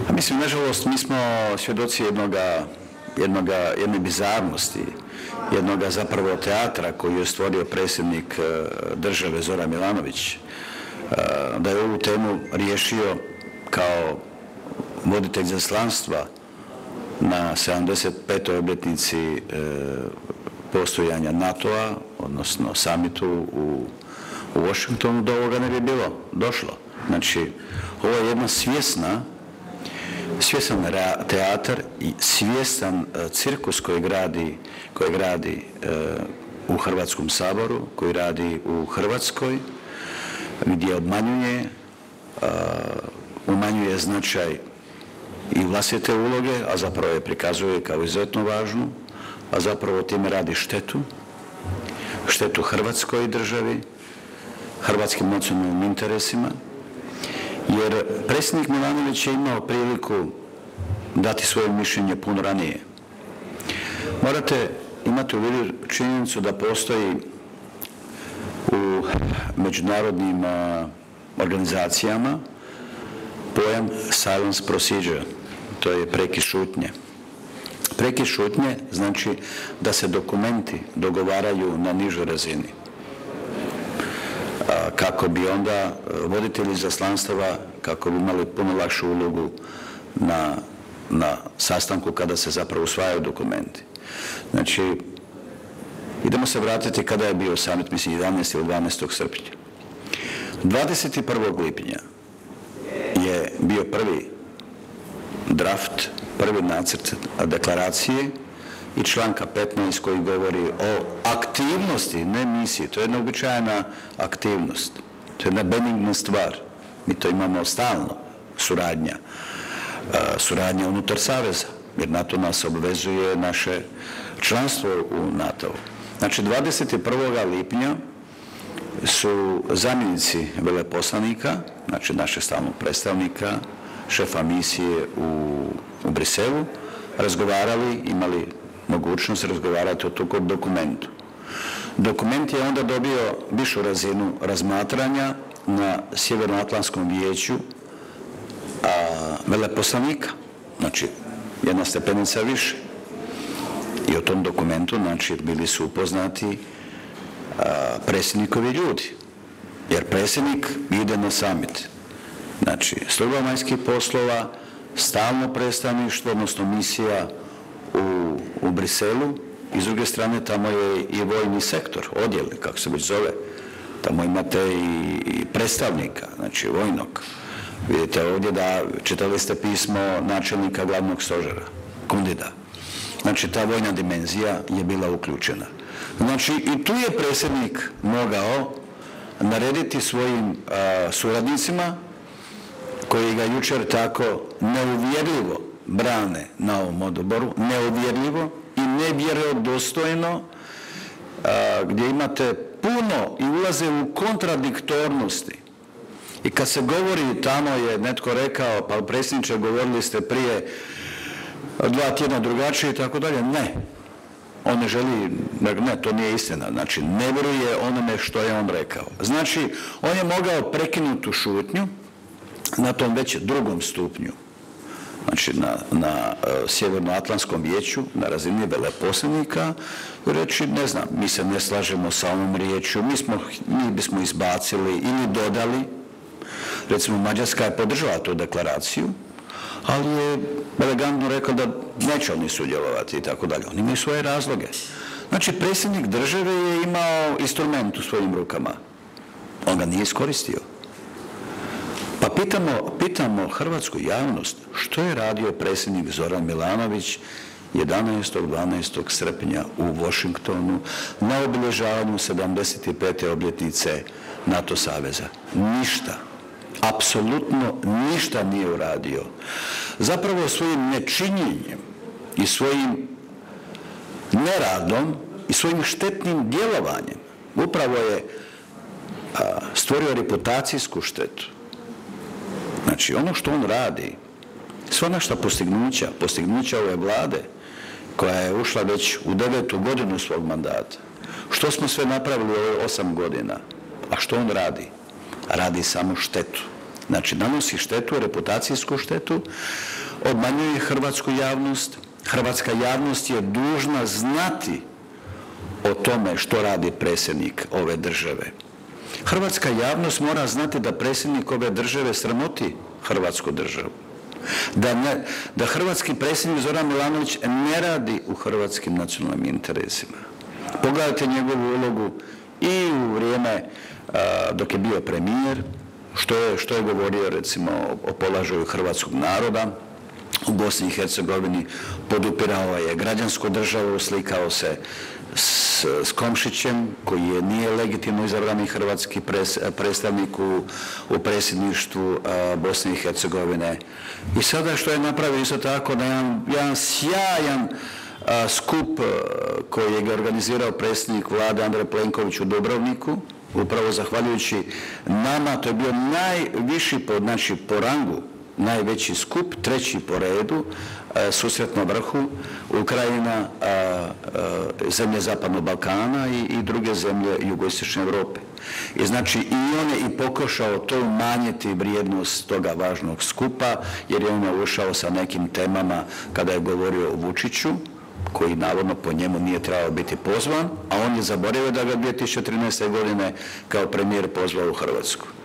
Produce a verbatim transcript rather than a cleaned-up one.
A mislim, nažalost, mi smo svjedoci jednoga, jednoga, jedne bizarnosti, jednoga zapravo teatra koji je stvorio predsjednik države Zoran Milanović, da je ovu temu riješio kao voditelj izaslanstva na sedamdeset petoj obljetnici postojanja NATO-a, odnosno samitu u, u Washingtonu, do ovoga ne bi bilo došlo. Znači, ovo je jedna svjesna, svjestan teatar i svjestan cirkus koji gradi, koji gradi u Hrvatskom saboru, koji radi u Hrvatskoj, gdje obmanjuje, umanjuje značaj i vlastite uloge, a zapravo je prikazuje kao izuzetno važnu, a zapravo time radi štetu, štetu Hrvatskoj državi, hrvatskim nacionalnim interesima, jer predsjednik Milanović je imao priliku dati svoje mišljenje puno ranije. Morate imati u vidu činjenicu da postoji u međunarodnim organizacijama pojam silence procedure, to je prekid šutnje. Prekid šutnje znači da se dokumenti dogovaraju na nižoj razini, kako bi onda voditelji izaslanstava, kako bi imali puno lakšu ulogu na, na sastanku kada se zapravo usvajaju dokumenti. Znači, idemo se vratiti kada je bio summit, mislim, jedanaestog ili dvanaestog srpnja. dvadeset prvog lipnja je bio prvi draft, prvi nacrt deklaracije i članka petnaest koji govori o aktivnosti, ne misiji. To je jedna običajna aktivnost. To je jedna benigna stvar. Mi to imamo stalno. Suradnja. Suradnja unutar saveza. Jer NATO nas obvezuje naše članstvo u NATO-u. Znači, dvadeset prvog lipnja su zamjenici veleposlanika, znači našeg stalnog predstavnika, šefa misije u, u Briselu, razgovarali, imali mogućnost razgovarati o tom dokumentu. Dokument je onda dobio višu razinu razmatranja na Sjevernoatlantskom vijeću a, veleposlanika, znači jedna stepenica više. I o tom dokumentu, znači, bili su upoznati a, predsjednikovi ljudi, jer predsjednik ide na summit. Znači, služba vanjskih poslova, stalno predstavništvo, odnosno misija u, u Briselu, i s druge strane tamo je i vojni sektor, odjel, kako se već zove. Tamo imate i, i predstavnika, znači vojnog. Vidite ovdje da čitali ste pismo načelnika glavnog stožera, Kundida. Znači, ta vojna dimenzija je bila uključena. Znači, i tu je predsjednik mogao narediti svojim a, suradnicima, koji ga jučer tako neuvjerljivo brane na ovom odboru, neuvjerljivo i nevjerodostojno, gdje imate puno i ulaze u kontradiktornosti. I kad se govori, tamo je netko rekao, pa predsjedniče, govorili ste prije dva tjedna drugačije i tako dalje. Ne. On ne želi, ne, to nije istina. Znači, ne vjeruje onome što je on rekao. Znači, on je mogao prekinuti šutnju na tom već drugom stupnju, znači na, na uh, Sjevernoatlantskom vijeću, na razini veleposlanika, i reći, ne znam, mi se ne slažemo sa ovom riječju, mi, smo, mi bismo izbacili ili dodali. Recimo, Mađarska je podržala tu deklaraciju, ali je elegantno rekao da neće oni sudjelovati i tako dalje. Oni imaju svoje razloge. Znači, predsjednik države je imao instrument u svojim rukama. On ga nije iskoristio. Pa pitamo, pitamo hrvatsku javnost što je radio predsjednik Zoran Milanović jedanaestog dvanaestog srpnja u Washingtonu na obilježavanju sedamdeset pete obljetnice NATO saveza. Ništa. Apsolutno ništa nije uradio. Zapravo svojim nečinjenjem i svojim neradom i svojim štetnim djelovanjem upravo je a, stvorio reputacijsku štetu. Znači, ono što on radi, sva naša postignuća, postignuća ove vlade, koja je ušla već u devetu godinu svog mandata, što smo sve napravili u ove osam godina, a što on radi? Radi samo štetu. Znači, nanosi štetu, reputacijsku štetu, obmanjuje hrvatsku javnost. Hrvatska javnost je dužna znati o tome što radi predsjednik ove države. Hrvatska javnost mora znati da predsjednik ove države sramoti hrvatsku državu. Da, ne, da hrvatski predsjednik Zoran Milanović ne radi u hrvatskim nacionalnim interesima. Pogledajte njegovu ulogu i u vrijeme a, dok je bio premijer, što je, što je govorio recimo o položaju hrvatskog naroda u Bosni i Hercegovini, podupirao je građansku državu, slikao se s, s Komšićem, koji je nije legitimno izabrani hrvatski pres, predstavnik u, u predsjedništvu a, Bosne i Hercegovine. I sada što je napravio isto tako na jedan, jedan sjajan a, skup a, koji je organizirao predsjednik vlade Andrej Plenković u Dubrovniku, upravo zahvaljujući nama, to je bio najviši po, znači, po rangu, najveći skup, treći po redu, susret na vrhu, Ukrajina, zemlje Zapadnog Balkana i, i druge zemlje jugoistočne Europe. I znači i on je i pokušao to umanjiti vrijednost toga važnog skupa, jer je on ušao sa nekim temama kada je govorio o Vučiću, koji navodno po njemu nije trebao biti pozvan, a on je zaboravio da ga dvije tisuće trinaeste. godine kao premijer pozvao u Hrvatsku.